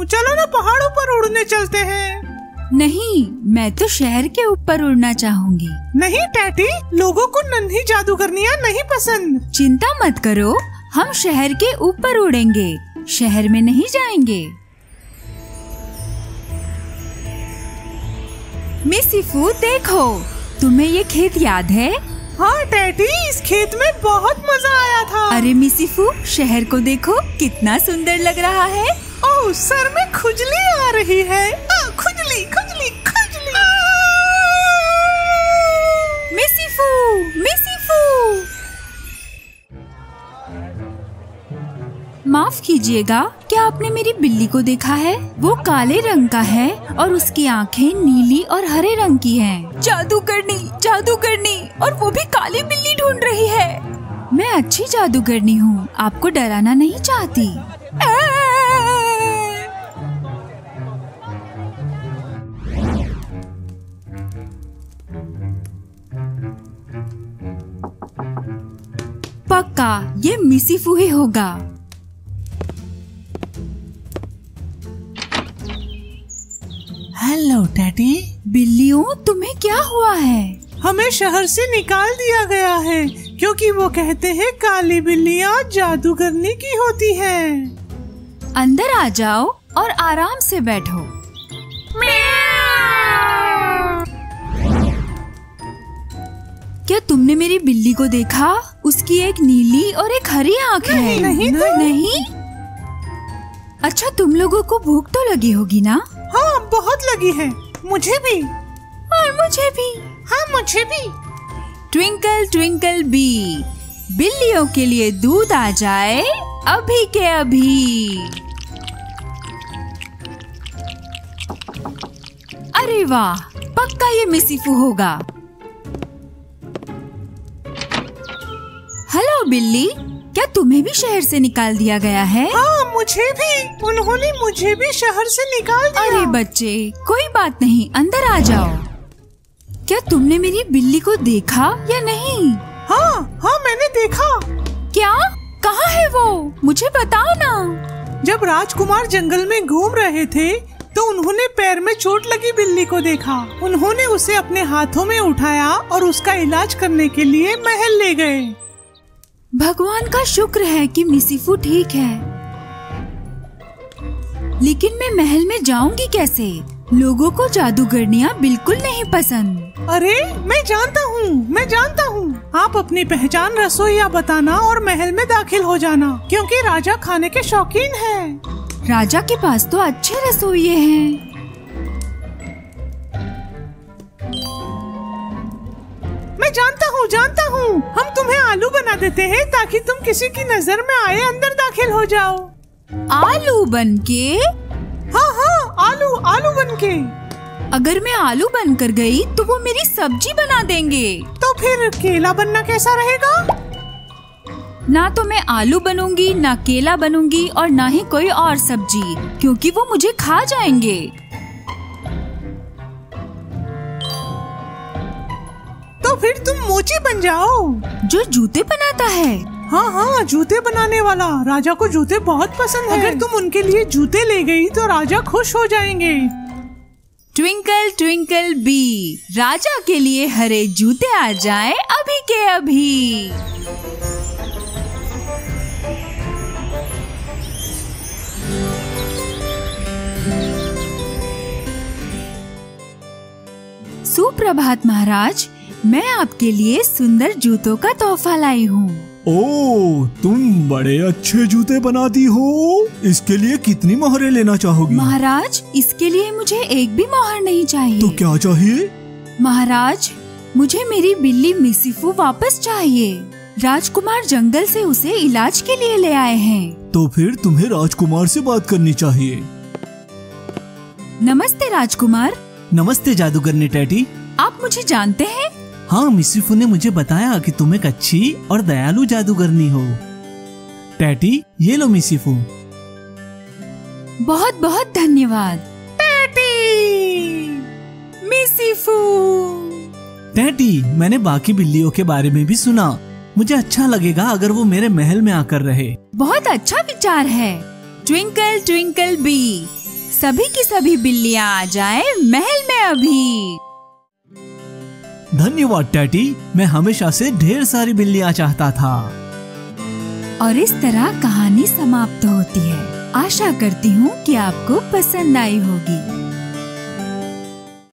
चलो ना पहाड़ों पर उड़ने चलते हैं। नहीं, मैं तो शहर के ऊपर उड़ना चाहूँगी। नहीं टैटी, लोगों को नन्ही जादूगरनियाँ नहीं पसंद। चिंता मत करो, हम शहर के ऊपर उड़ेंगे, शहर में नहीं जाएंगे। मिसिफू देखो, तुम्हें ये खेत याद है? हाँ टैटी, इस खेत में बहुत मजा आया था। अरे मिसिफू, शहर को देखो, कितना सुंदर लग रहा है। ओह, सर में खुजली आ रही है। खुजली खुजली खुजली। मिसिफू, मिसिफू, माफ कीजिएगा, क्या आपने मेरी बिल्ली को देखा है? वो काले रंग का है और उसकी आंखें नीली और हरे रंग की हैं। जादूगरनी, जादूगरनी, और वो भी काली बिल्ली ढूंढ रही है। मैं अच्छी जादूगरनी हूँ, आपको डराना नहीं चाहती। पक्का ये मिसिफू ही होगा। हेलो टैटी। बिल्लियों, तुम्हें क्या हुआ है? हमें शहर से निकाल दिया गया है क्योंकि वो कहते हैं काली बिल्लियाँ जादूगरनी की होती हैं। अंदर आ जाओ और आराम से बैठो। क्या तुमने मेरी बिल्ली को देखा? उसकी एक नीली और एक हरी आँख है। नहीं, नहीं। अच्छा, तुम लोगों को भूख तो लगी होगी ना? हाँ, बहुत लगी है। मुझे भी। और मुझे भी। हाँ, मुझे भी। ट्विंकल ट्विंकल बी, बिल्लियों के लिए दूध आ जाए अभी के अभी। अरे वाह, पक्का ये मिसिफू होगा। हेलो बिल्ली, क्या तुम्हें भी शहर से निकाल दिया गया है? हाँ, मुझे भी। उन्होंने मुझे भी शहर से निकाल दिया। अरे बच्चे, कोई बात नहीं, अंदर आ जाओ। क्या तुमने मेरी बिल्ली को देखा या नहीं? हाँ, मैंने देखा। क्या? कहाँ है वो? मुझे बताओ ना। जब राजकुमार जंगल में घूम रहे थे तो उन्होंने पैर में चोट लगी बिल्ली को देखा। उन्होंने उसे अपने हाथों में उठाया और उसका इलाज करने के लिए महल ले गए। भगवान का शुक्र है कि मिसिफू ठीक है, लेकिन मैं महल में जाऊंगी कैसे? लोगों को जादूगरनियाँ बिल्कुल नहीं पसंद। अरे मैं जानता हूँ। आप अपनी पहचान रसोइया बताना और महल में दाखिल हो जाना, क्योंकि राजा खाने के शौकीन है। राजा के पास तो अच्छे रसोइये हैं। मैं जानता हूँ। हम तुम्हें आलू बना देते हैं ताकि तुम किसी की नजर में आए अंदर दाखिल हो जाओ। आलू बनके? हाँ, आलू बनके। अगर मैं आलू बनकर गई तो वो मेरी सब्जी बना देंगे। तो फिर केला बनना कैसा रहेगा? ना तो मैं आलू बनूंगी, ना केला बनूंगी और ना ही कोई और सब्जी, क्योंकि वो मुझे खा जाएंगे। तो फिर तुम मोची बन जाओ, जो जूते बनाता है। हाँ, जूते बनाने वाला। राजा को जूते बहुत पसंद है। अगर तुम उनके लिए जूते ले गई तो राजा खुश हो जाएंगे। ट्विंकल ट्विंकल बी, राजा के लिए हरे जूते आ जाएं अभी के अभी। सुप्रभात महाराज, मैं आपके लिए सुंदर जूतों का तोहफा लाई हूँ। ओह, तुम बड़े अच्छे जूते बनाती हो। इसके लिए कितनी मोहरें लेना चाहोगी? महाराज, इसके लिए मुझे एक भी मोहर नहीं चाहिए। तो क्या चाहिए? महाराज, मुझे मेरी बिल्ली मिसिफू वापस चाहिए। राजकुमार जंगल से उसे इलाज के लिए ले आए हैं। तो फिर तुम्हें राजकुमार से बात करनी चाहिए। नमस्ते राजकुमार। नमस्ते जादूगरनी टैटी। आप मुझे जानते हैं? हाँ, मिसिफू ने मुझे बताया कि तुम एक अच्छी और दयालु जादूगरनी हो। टैटी, ये लो मिसिफू। बहुत बहुत धन्यवाद। टैटी, मिसिफू। टैटी, मैंने बाकी बिल्लियों के बारे में भी सुना। मुझे अच्छा लगेगा अगर वो मेरे महल में आकर रहे। बहुत अच्छा विचार है। ट्विंकल ट्विंकल बी, सभी की सभी बिल्लियाँ आ जाएं महल में अभी। धन्यवाद टैटी, मैं हमेशा से ढेर सारी बिल्लियाँ चाहता था। और इस तरह कहानी समाप्त होती है। आशा करती हूँ कि आपको पसंद आई होगी।